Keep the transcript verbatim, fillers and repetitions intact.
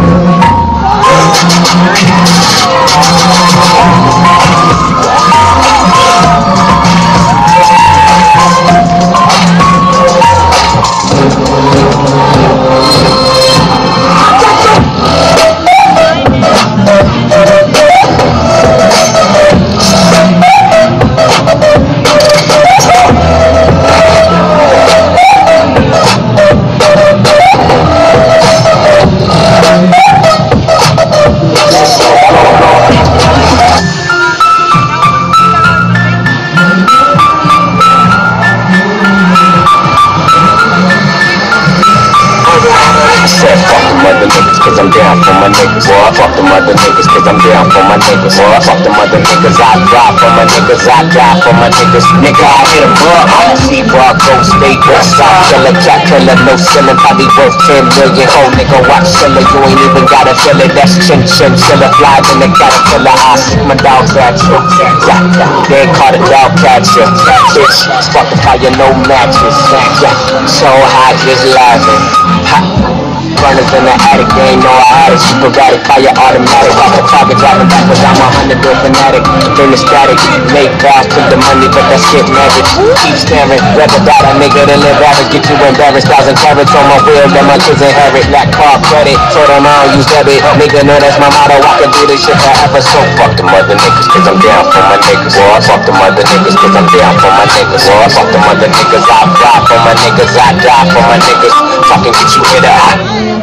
Cause I'm down for my niggas. Boy, fuck them other niggas, cause I'm down for my niggas. Boy, fuck them other niggas, I die for my niggas, I die for my niggas. Nigga, I hit a bug, I see bug, go state, west side, killer, cat killer, no ceiling, probably worth ten million. Whole nigga, watch killer, you ain't even gotta feel it. That's chin chin, chiller, fly in the caterpillar. I see my dog catch you. They call the dog catcher. Bitch, fuck the fire, no matches. So hot, just laughing. Hot. Runners in the attic, they ain't know I had it. Super radic, fire automatic. Off the target, driving backwards, I'm a hundred door fanatic. Bring the static, make fast to the money, but that shit magic. Keep staring, rather die a nigga than live average. Get you embarrassed, thousand carats on my wheel that my kids inherit. Lack car credit, told them I don't use debit. Nigga know that's my motto, I can do this shit forever. So fuck them other niggas, cause I'm down for my niggas. Boy, fuck them other niggas, cause I'm down for my niggas. Boy, fuck them other niggas, I die for my niggas, I die for my niggas. Fucking get you hit up.